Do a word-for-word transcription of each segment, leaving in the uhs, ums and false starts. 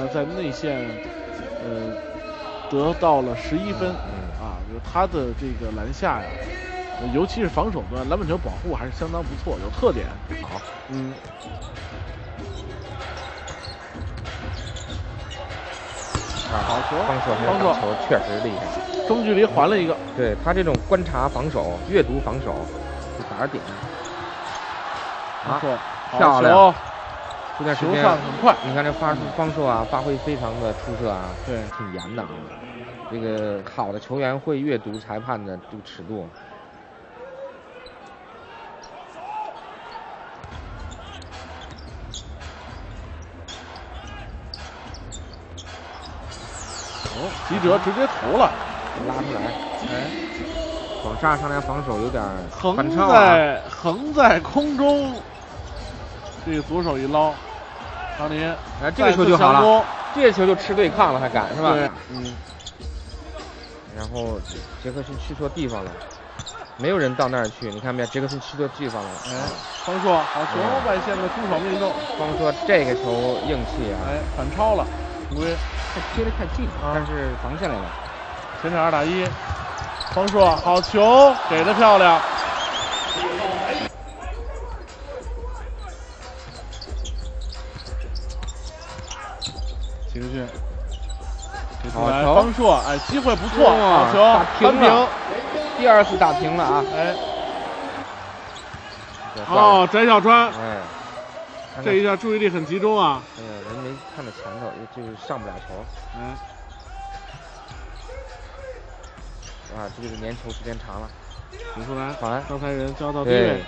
呢在内线，呃，得到了十一分，啊，就他的这个篮下呀，尤其是防守端篮板球保护还是相当不错，有特点。 好， 嗯。好球， 方硕方硕球确实厉害， 中距离还了一个。 对他这种观察防守、阅读防守，打着点。 啊， 漂亮！这段时间球上很快， 你看这发方硕啊，发挥非常的出色啊， 对， 挺严的啊。这个好的球员会阅读裁判的这个尺度。 哦，吉哲直接投了， 拉出来。 哎， 广厦上来防守有点横反在横在空中，这个左手一捞，唐林， 哎，这个球就好了，这个球就吃对抗了，还敢是吧？ 对，嗯。 然后杰克逊去错地方了，没有人到那儿去，你看没有？杰克逊去错地方了。 哎，方硕好球，外线的出手命中。 方硕这个球硬气啊！ 哎，反超了，违规。 他贴得太近，啊、但是防下来了。 前场二打一，方硕好球，给的漂亮。杰克逊。 好球，方硕，哎，机会不错，好球， 打平了， 第二次打平了啊！ 哎，哦，翟小川， 哎， 这一下注意力很集中啊！ 哎呀，人没看到前头，就是上不了球。 嗯， 啊，这就是粘球时间长了。 顶出来， 传， 刚才人交到低位，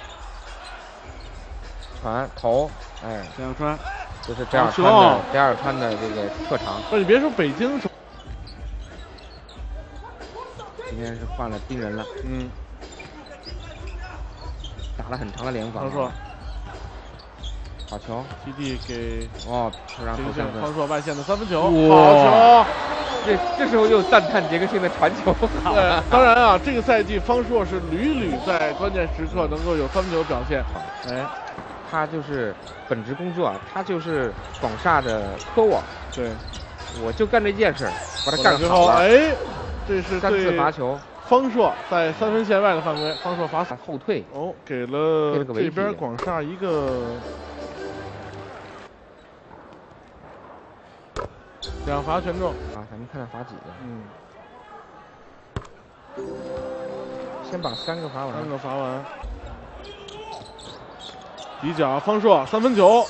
传投，哎， 翟小川， 这是翟小川的翟小川的这个特长。 不是，你别说北京。 今天是换了盯人了， 嗯， 打了很长的联防。 方硕， 好球， 基地给哦，让投三分。 方硕外线的三分球，好球！ 这这时候又赞叹杰克逊的传球好。 对，当然啊，这个赛季方硕是屡屡在关键时刻能够有三分球表现。哎， 他就是本职工作啊，他就是广厦的科网。 对， 我就干这件事，把它干好了。 哎。这是三次罚球， 方硕在三分线外的范围，方硕罚后退， 哦，给了这边广厦一个两罚全中啊，咱们看看罚几个， 嗯， 先把三个罚完， 三个罚完，底角方硕三分球，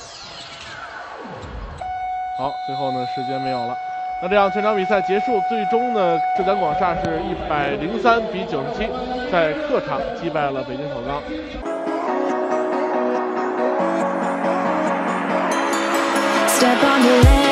好，最后呢时间没有了。那这样全场比赛结束，最终呢浙江广厦是一百零三比九十七，在客场击败了北京首钢。Step on the